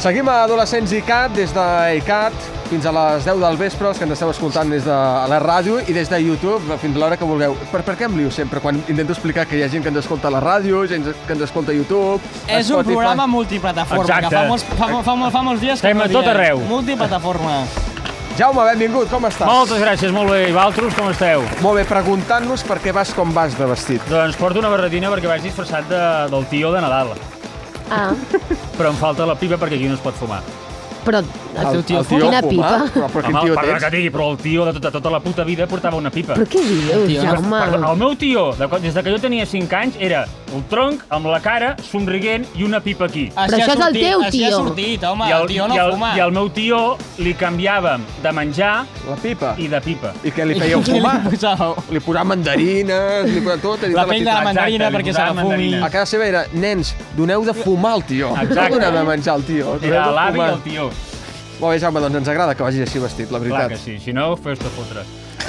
Seguim a Adolescents ICAT, des d'ICAT fins a les 10 del vespre, els que ens esteu escoltant des de la ràdio i des de YouTube fins a l'hora que vulgueu. Per què em lio sempre quan intento explicar que hi ha gent que ens escolta a la ràdio, gent que ens escolta a YouTube, És un programa multiplataforma, Exacte. que fa molts dies que Estem a tot arreu. Multiplataforma. Jaume, benvingut, com estàs? Moltes gràcies, molt bé. I vosaltres, com esteu? Molt bé, preguntant-nos per què vas com vas de vestit. Doncs porto una barretina perquè vaig disfressat del tio de Nadal. Ah, Però em falta la pipa perquè aquí no es pot fumar. però El teu tio quina fuma? pipa. Però quin Home, tio perdona tens? que digui, però el tio de tota la puta vida portava una pipa. Però què dius, Tio, Jaume? El meu tio, des que jo tenia 5 anys, era el tronc amb la cara somrient i una pipa aquí. Però això és el teu Així ha tio. sortit, home, el tio no fuma. I al meu tio li canviàvem de menjar La pipa. i de pipa. I què li fèieu fumar? posàveu? Li posava mandarines, li posava tot. La pell de la mandarina Exacte, li perquè se la posàvem fumi. mandarina. A casa seva era, nens, doneu de fumar al tio. Exacte. No doneu de menjar al tio. doneu Era de l'avi i fumar. el tio. Molt bé, Jaume, doncs ens agrada que vagis així vestit, la Clar veritat. que sí, si no, fes-te fotre.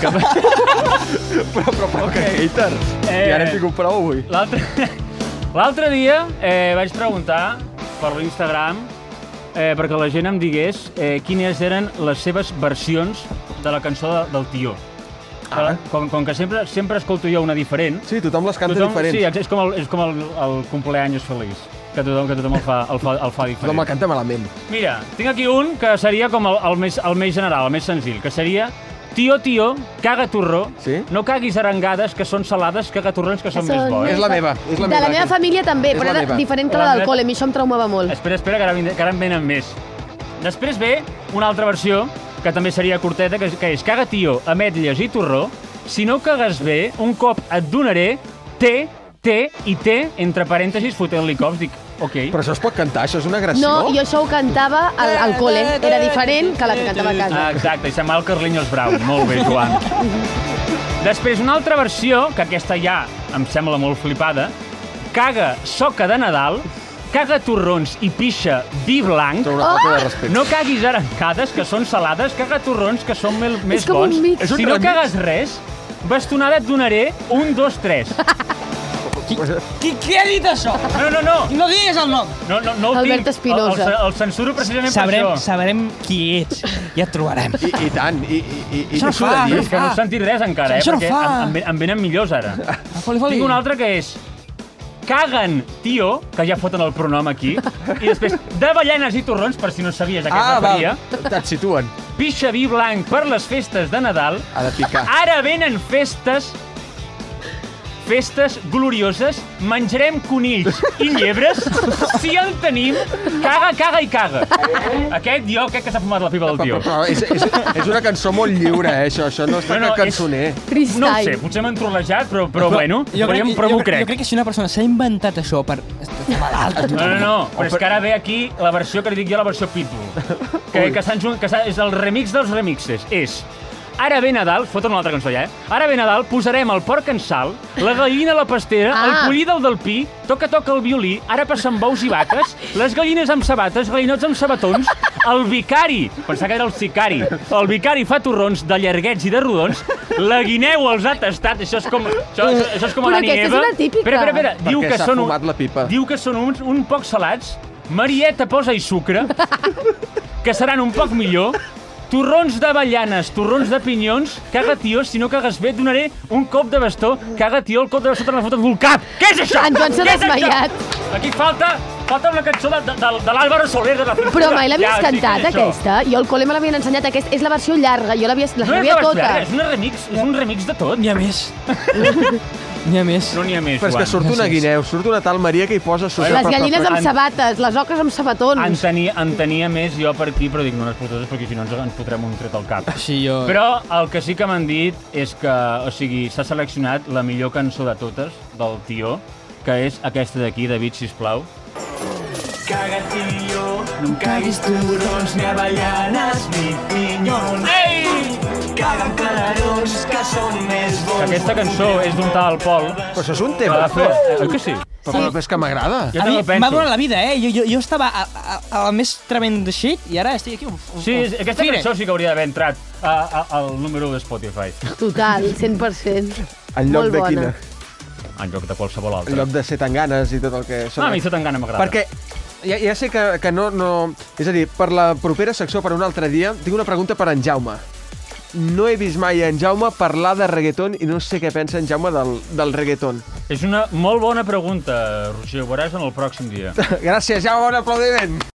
Però que hater. Ja n'hem tingut prou avui. L'altre dia vaig preguntar per l'Instagram perquè la gent em digués quines eren les seves versions de la cançó del tio. Com que sempre escolto jo una diferent, Sí, tothom les canta diferents. sí, és com el cumpleaños feliç, que tothom el fa Tothom diferent. la canta malament. Mira, tinc aquí un que seria com el més general, el més senzill, que seria tio, caga torró, Sí? no caguis arengades, que són salades, caga torrons, que són més bons. És la meva, és la De la meva. meva família també, És però la era meva. diferent que la del col·le. A mi això em traumava molt. Espera, que ara en venen més. Després ve una altra versió, que també seria curteta, que és caga tio, ametlles i torró, si no cagues bé, un cop et donaré té, entre parèntesis, fotent-li cops, dic, ok. Però això es pot cantar, això és una agressió? No, jo això ho cantava al col·le. Era diferent que la que cantava a casa. Exacte, i semblava el Carlinhos Brown. Molt bé, Joan. Després, una altra versió, que aquesta ja em sembla molt flipada, caga soca de Nadal, caga torrons i pixa vi blanc, És una falta de respecte. no caguis arengades, que són salades, caga torrons, que són més com un bons. mix. És un Si no remix. cagues res, bastonada et donaré 1, 2, 3. Qui ha dit això? No. No diguis el nom. No el Albert tinc. Espinosa. El censuro precisament per això. Sabrem qui ets. Ja et trobarem. I tant, i Això no deixo fa, de dir. És que no he sentit res encara, Això no perquè fa. em venen millors ara. Foli. Tinc un altre que és caguen, tio, que ja foten el pronom aquí, i després d'avellanes i torrons, per si no sabies a què es referia, te't situen. pixa vi blanc per les festes de Nadal, Ha de picar. ara venen festes glorioses, menjarem conills i llebres, si en tenim, caga i caga. Aquest jo crec que s'ha fumat la pipa del tio. Però és una cançó molt lliure, això no és No, cançoner. No ho sé, Freestyle. potser m'han trolejat, però bueno, però m'ho crec. Jo crec que si una persona s'ha inventat això per estar malalt... No, però és que ara ve aquí la versió que li dic jo, la versió Pitbull. Que és el remix dels remixes. És... Ara ve Nadal, foten una altra cançó ja, Ara ve Nadal, posarem el porc en sal, la gallina a la pastera, el pollí del pi, toca el violí, ara passen bous i vaques, les gallines amb sabates, gallinots amb sabatons, el vicari, pensava que era el sicari, el vicari fa torrons de llarguets i de rodons, la guineu els ha tastat, això és com Però l'Ani aquesta és Eva. una típica. Espera, Perquè s'ha fumat la pipa. Diu que són un poc salats, Marieta posa-hi sucre, que seran un poc millor, torrons d'avellanes, torrons de pinyons, caga tio, si no cagues bé et donaré un cop de bastó, caga tio, el cop de bastó te l'ha fotut al cap. Què és això? En Joan s'ha Què és això? desmaiat. Aquí falta una cançó de l'Àlvaro Soler de la Cintura. Però mai l'havies Ja, sí, cantat, què és això? aquesta? Jo al col·le me l'havien ensenyat, aquesta és la versió llarga, jo la No és sabia la versió tota. llarga, és un remix de tot. N'hi ha més. N'hi ha més. No n'hi ha més, Però és que Joan. surt una guineu, surt una tal Maria que hi posa sucre. Les gallines amb en- sabates, les oques amb sabatons. En tenia més jo per aquí, però dic no les fototes perquè si no ens fotrem un tret al cap. Així jo... Però el que sí que m'han dit és que, o sigui, s'ha seleccionat la millor cançó de totes, del tio, que és aquesta d'aquí, David, sisplau. Caga, tio, no em caguis turons, ni avellanes, ni pinyons. Ei! Caga canarons, que són més bons. Aquesta cançó és d'un tal Pol. Però això és un Que tema. va fer... Oi que sí? Però és que m'agrada. Jo A mi també m'ha penso. donat la vida, Jo estava al més tremend shit i ara estic aquí... Sí, aquesta cançó sí que hauria d'haver entrat al número 1 de Spotify. Total, 100%. En lloc Molt de bona. quina? En lloc de qualsevol En altra. lloc de ser tan ganes i tot el que... No, a mi Zetangana m'agrada. Perquè Ja sé que no... És a dir, per la propera secció, per un altre dia, tinc una pregunta per en Jaume. No he vist mai en Jaume parlar de reggaeton i no sé què pensa en Jaume del reggaeton. És una molt bona pregunta, Roger. Ho veuràs en el pròxim dia. Gràcies, Jaume, un aplaudiment.